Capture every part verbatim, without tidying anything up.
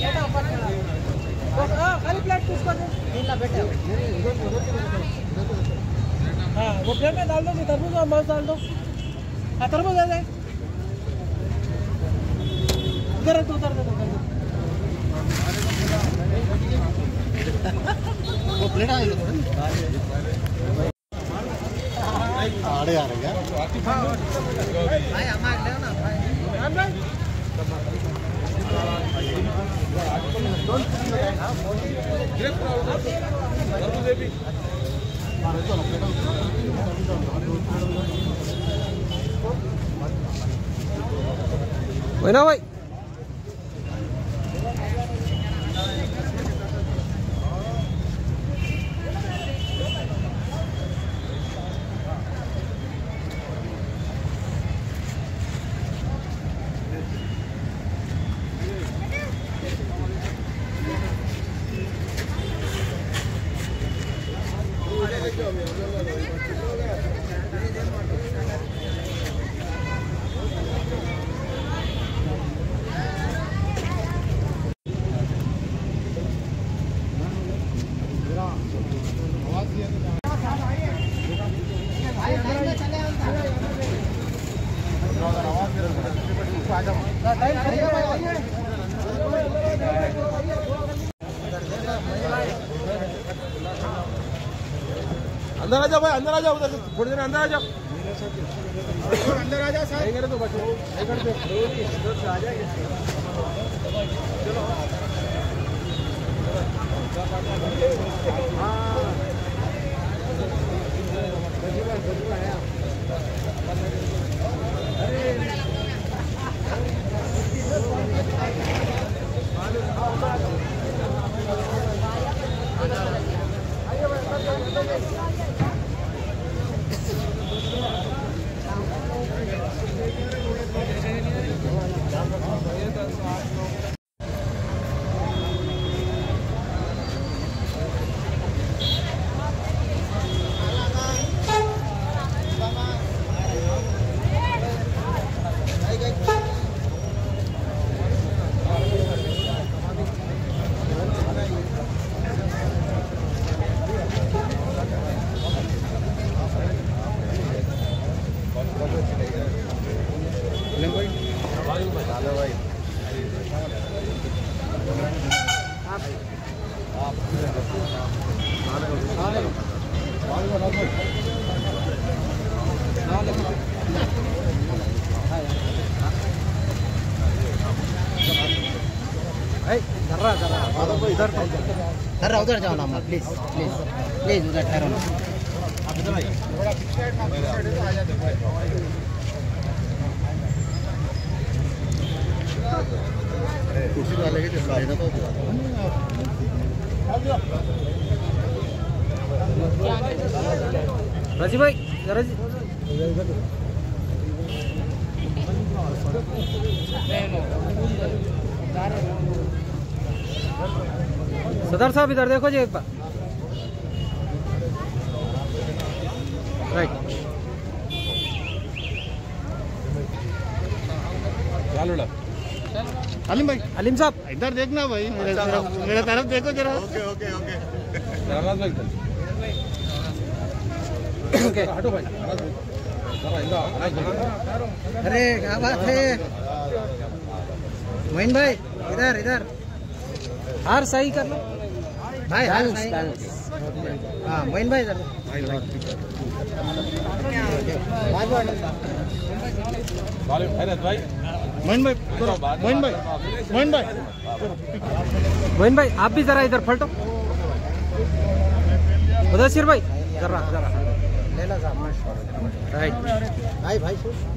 खाली प्लेट किसको दे? हाँ वो प्लेट में डाल दो, तरबूज और मांस डाल दो। हाँ तरबूज दे दे, इधर तो उधर दे दो। वो प्लेट आ गई आड़े आ रहे हैं भाई, हमारे ले ना भाई। वही ना भाई। अंदर आ जाओ भाई, अंदर आ जाओ, उधर थोड़ी देर अंदर आ जाओ, अंदर आ जाओ सर। नहीं करे तो बचो, नहीं करते आ जाएंगे। चलो उधर उधर जाओ ना प्लीज प्लीज प्लीज उधर ठहरो ना। कुर्सी वाले के तो राजी भाई जरा जी सदर साहब इधर देखो जी एक बार। राइट अलीम भाई, अलीम साहब इधर देखना भाई, मेरे तरफ मेरे तरफ देखो जरा। ओके ओके ओके ओके हटो भाई। अरे क्या बात है मोइन भाई, इधर इधर हार सही कर लो भाई, हार सही। हाँ मोइन भाई इधर मोइन भाई, मोइन भाई, मोइन भाई, मोइन भाई आप भी जरा इधर पलटो। मुदस्सिर भाई जरा जरा राइट भाई भाई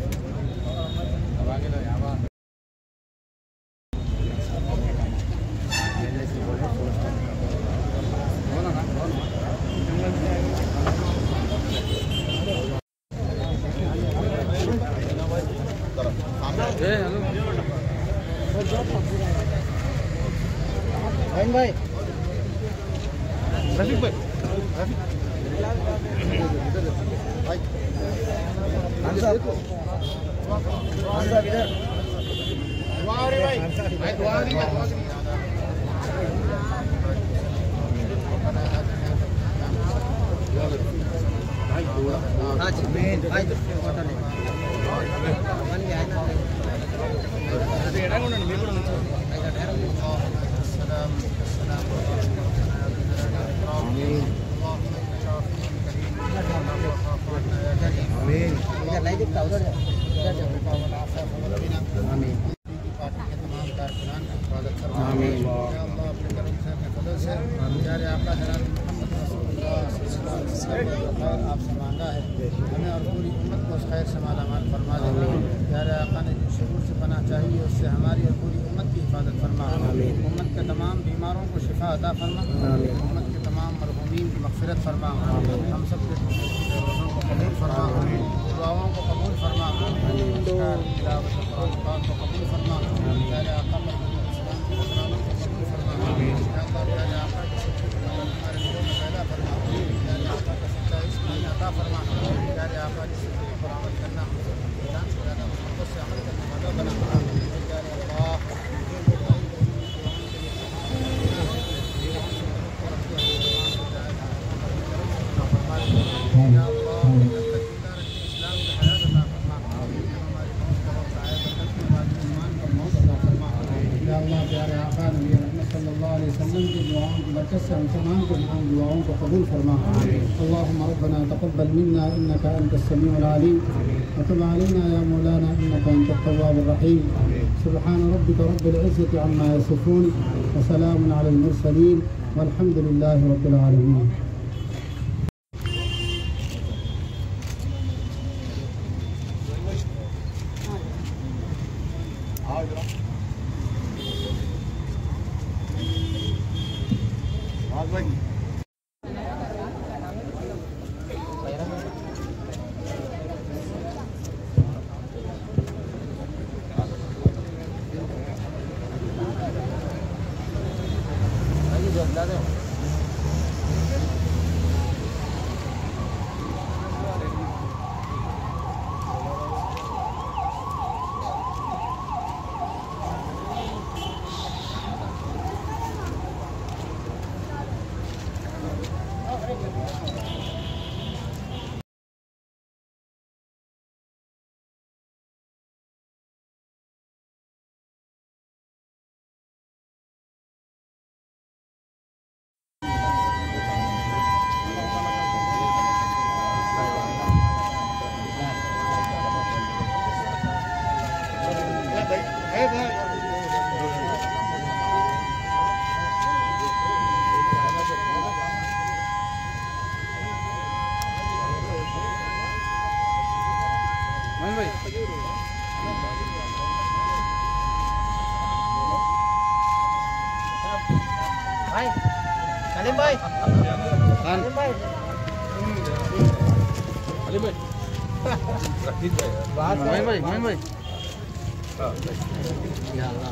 भाई भाई रफीक भाई भाई भाई आपसे मांगा है, हमें और पूरी उम्मत को उस खैर से मालामाल फरमा दे। प्यारे आका ने जिस शरूर से बना चाहिए उससे हमारी और पूरी उम्मत की हिफाजत फरमा। उम्मत के तमाम बीमारों को शिफा अता फरमा। उम्मत के तमाम मरहूमीन की मग़फ़िरत फरमा। हम सब के रोज़ों को कबूल फरमा, दुआओं को कबूल फरमा, तिलावत कुरान पाक को कबूल फरमा। प्यारे आका पर इस्लाम की सलामत को कबूल फरमा। प्यारे आका हमारे दिलों में पैदा फरमा। प्यारे आका का सच्चा इश्क अता फरमा। प्यारे आका जिसे पर अमल करना जान से ज़्यादा मोहब्बत से अमल करने वाला बना। प्यारे अल्लाह प्यारे आका नबी रहमत सल्लल्लाहु अलैहि वसल्लम की दुआओं की बरकत से हम तमाम को तमाम दुआओं को कबूल फरमा। अल्लाहुम्मा रब्बना तक़ब्बल मिन्ना इन्नका अंतस समीउल अलीम व तुब अलैना या मौलाना इन्नका अंतत तव्वाबुर रहीम। सुब्हान रब्बिका रब्बिल इज़्ज़ति अम्मा यसिफून व सलामुन अलल मुरसलीन वल्हम्दुलिल्लाहि रब्बिल आलमीन। भाई सलीम भाई सलीम भाई सलीम भाई रखी भाई बात भाई भाई भाई भाई या अल्लाह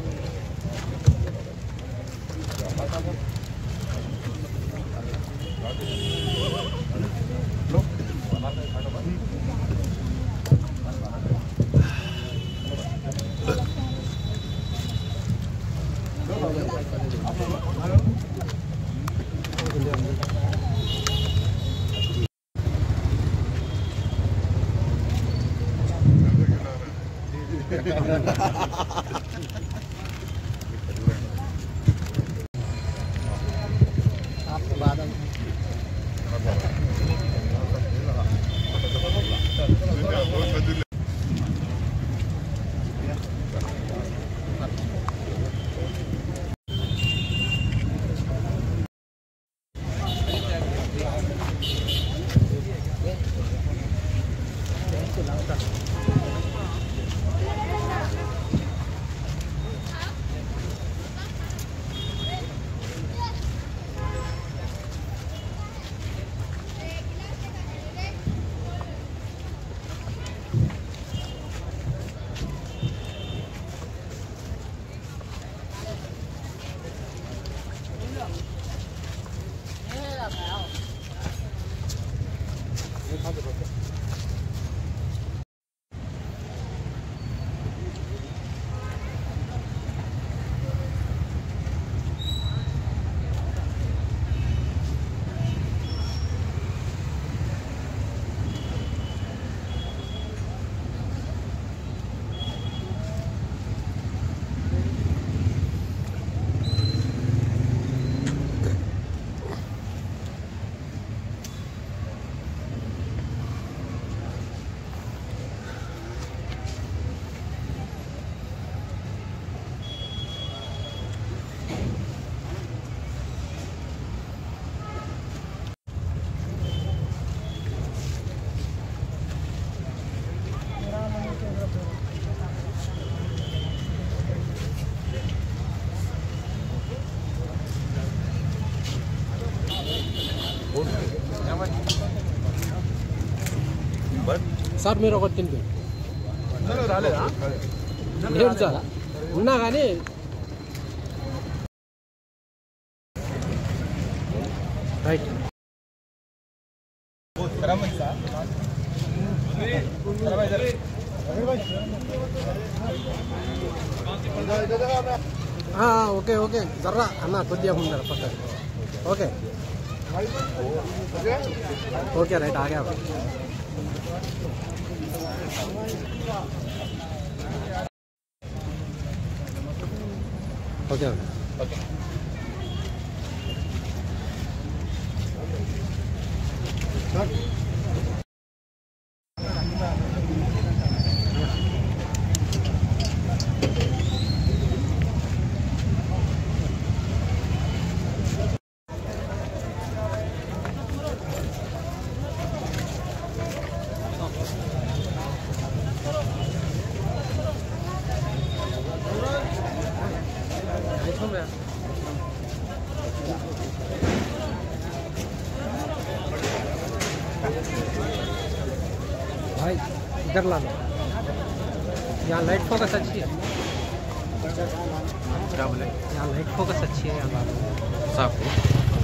आपको बादल సార్ మీరు ఒకటి తింటే రాలేదా లేదు సార్ ఉన్నా కానీ రైట్ ఓకే ఓకే జర్రా అన్న కొద్దిగా ఉండాలి పక్క ఓకే ఓకే రైట్ ఆగా ఓకే ఓకే भाई इधर ला लो यहाँ लाइट फोकस अच्छी है क्या बोले यहाँ लाइट फोकस अच्छी है यहाँ ला लो साफ है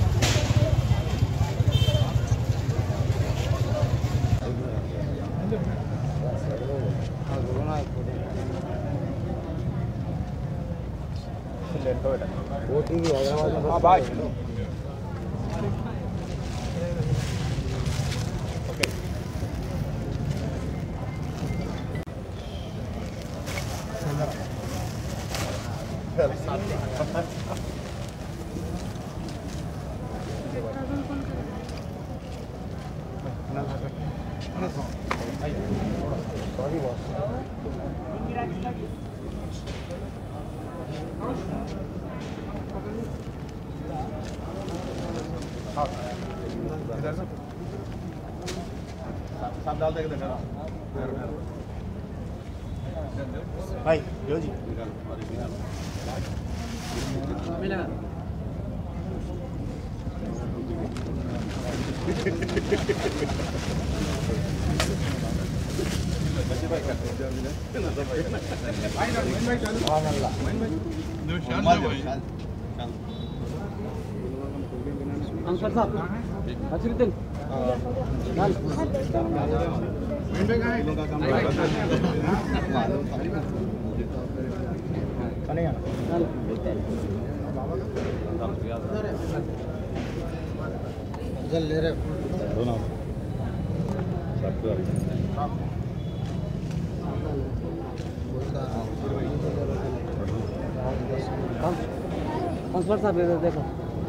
हाँ भाई सब डाल देंगे भाई यो जी मिला अंसर साहब अचरुद्दीन जल ले रहे अंसर साहब इधर देखो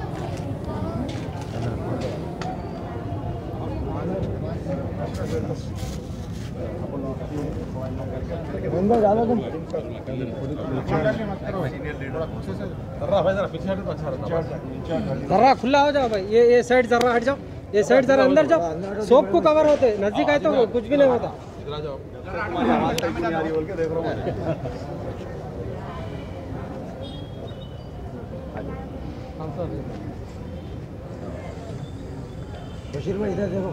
ज्यादा तुम जरा खुला हो जाओ भाई ये ये साइड जरा हट जाओ ये साइड जरा अंदर जाओ सोप को कवर होते नजदीक आए तो कुछ भी नहीं होता बशीर भाई इधर देखो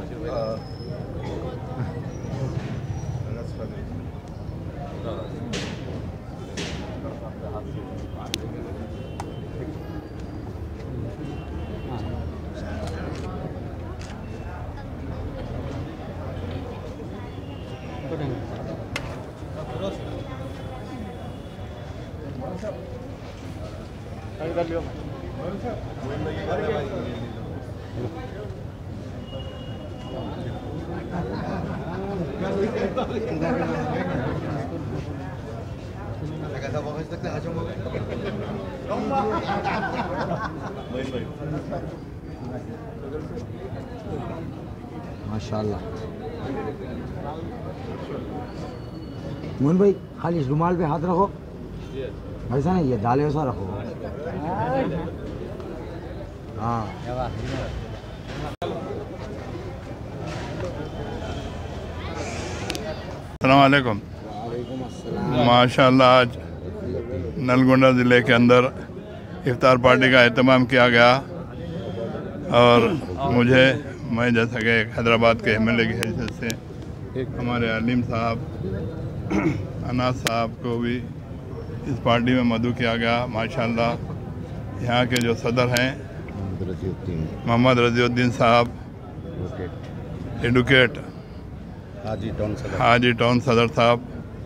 माशाल्लाह मोहन भाई खाली इस रुमाल पे हाथ रखो ऐसा नहीं ये दाले वैसा रखो हाँ अस्सलाम वालेकुम। माशाल्लाह आज नलगोंडा ज़िले के अंदर इफ्तार पार्टी का एहतमाम किया गया और मुझे मैं जैसा कि हैदराबाद के एम एल ए की हैसियत से हमारे अलीम साहब अनाज साहब को भी इस पार्टी में मदऊ किया गया। माशाल्लाह यहाँ के जो सदर हैं मोहम्मद रजीउद्दीन साहब, एडवोकेट हाजी टाउन सदर हाजी टाउन सदर साहब,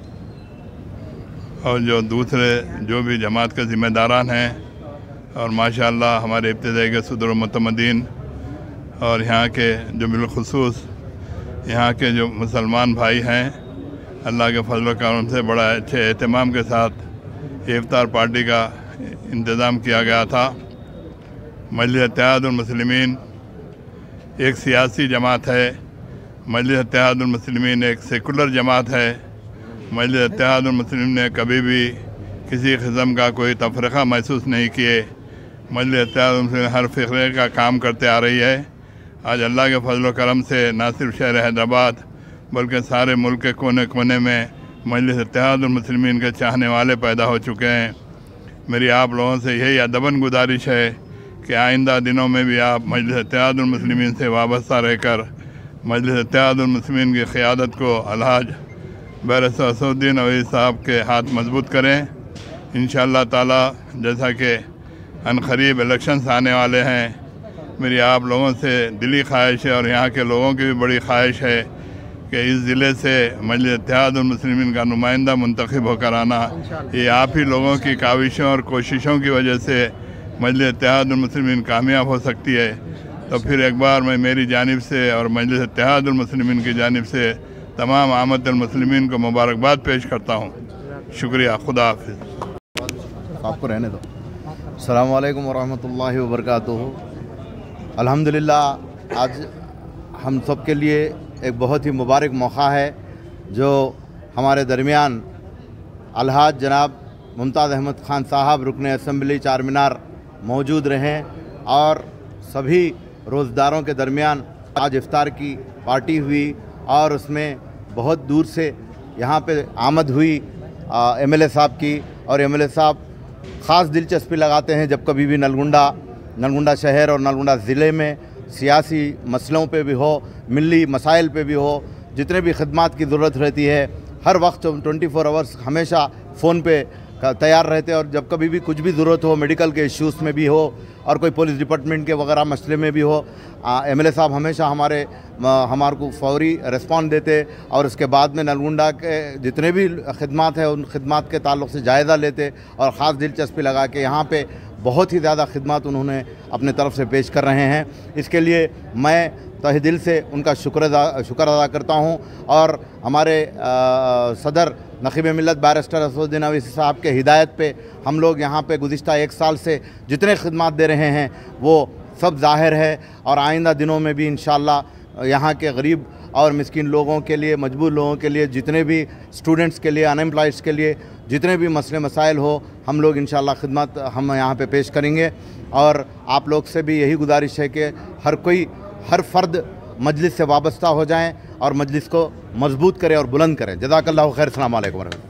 और जो दूसरे जो भी जमात के ज़िम्मेदारान हैं, और माशाल्लाह हमारे इब्तिदाई के सदर मुतमदीन, और यहाँ के जो बिलखुसूस यहाँ के जो मुसलमान भाई हैं, अल्लाह के फजल करम से बड़ा अच्छे एहतमाम के साथ इफ्तार पार्टी का इंतज़ाम किया गया था। मजलिस इत्तेहादुल मुस्लिमीन एक सियासी जमात है, मजलिस इत्तेहादुल मुस्लिमीन एक सेकुलर जमात है। मजलिस इत्तेहादुल मुस्लिमीन ने कभी भी किसी किस्म का कोई तफरीक़ा महसूस नहीं किए। मजलिस इत्तेहादुल मुस्लिमीन हर फ़िक्रे का काम करते आ रही है। आज अल्लाह के फजल करम से न सिर्फ शहर हैदराबाद बल्कि सारे मुल्क के कोने कोने में मजलिस इत्तेहादुल मुस्लिमीन के चाहने वाले पैदा हो चुके हैं। मेरी आप लोगों से यही अदबन गुजारिश है कि आइंदा दिनों में भी आप मजलिस इत्तेहादुल मुस्लिमीन से वाबस्ता रहकर मजलिस इत्तेहादुल मुस्लिमीन की क़ियादत को अलहाज बैरिस्टर असदुद्दीन अवैसी साहब के हाथ मजबूत करें। इंशाअल्लाह ताला जैसा कि अनकरीब इलेक्शंस आने वाले हैं, मेरी आप लोगों से दिली ख्वाहिश है और यहाँ के लोगों की भी बड़ी ख्वाहिश है कि इस ज़िले से मजलिस इत्तेहादुल मुस्लिमीन का नुमाइंदा मुंतखब होकर आना, ये आप ही लोगों की काविशों और कोशिशों की वजह से मजलिस इत्तेहादुल मुस्लिमीन कामयाब हो सकती है। तो फिर एक बार मैं मेरी जानिब से और मजलिस इत्तेहादुल मुस्लिमीन की जानिब से तमाम आमतुल मुस्लिमीन को मुबारकबाद पेश करता हूँ। शुक्रिया, खुदा हाफिज़। आपको रहने दो। अस्सलाम वालेकुम वरहमतुल्लाहि वबरकातुहू। अल्हम्दुलिल्लाह आज हम सब के लिए एक बहुत ही मुबारक मौका है जो हमारे दरमियान अलहाज जनाब मुमताज़ अहमद ख़ान साहब रुकन असम्बली चार मीनार मौजूद रहें और सभी रोज़दारों के दरमियान आज इफ्तार की पार्टी हुई और उसमें बहुत दूर से यहाँ पे आमद हुई एम एल ए साहब की। और एम एल ए साहब ख़ास दिलचस्पी लगाते हैं जब कभी भी नलगुंडा नलगुंडा शहर और नलगुंडा ज़िले में सियासी मसलों पे भी हो, मिली मसाइल पे भी हो, जितने भी खिदमात की ज़रूरत रहती है हर वक्त ट्वेंटी फोर आवर्स हमेशा फ़ोन पे तैयार रहते हैं। और जब कभी भी कुछ भी ज़रूरत हो, मेडिकल के इश्यूज़ में भी हो और कोई पुलिस डिपार्टमेंट के वगैरह मसले में भी हो, एम एल ए साहब हमेशा हमारे हमारे को फौरी रिस्पॉन्स देते और उसके बाद में नलगुंडा के जितने भी खिदमात हैं उन खिदमात के ताल्लुक़ से जायज़ा लेते और ख़ास दिलचस्पी लगा के यहाँ पे बहुत ही ज़्यादा खिदमात उन्होंने अपने तरफ से पेश कर रहे हैं। इसके लिए मैं तहे दिल से उनका शुक्र अदा शुक्र अदा करता हूँ। और हमारे आ, सदर नक़ीब मिल्लत बैरिस्टर असदुद्दीन अवैसी साहब के हिदायत पे हम लोग यहाँ पे गुज़िश्ता एक साल से जितने खिदमात दे रहे हैं वो सब ज़ाहिर है और आइंदा दिनों में भी इंशाअल्लाह यहाँ के गरीब और मिस्किन लोगों के लिए, मजबूर लोगों के लिए, जितने भी स्टूडेंट्स के लिए, अनएम्प्लॉयड्स के लिए जितने भी मसले मसाइल हो हम लोग इंशाअल्लाह खिदमत हम यहाँ पे पेश करेंगे। और आप लोग से भी यही गुजारिश है कि हर कोई हर फ़र्द मजलिस से वाबस्ता हो जाएं और मजलिस को मजबूत करें और बुलंद करें। जज़ाकल्लाहु खैर। अस्सलामु अलैकुम।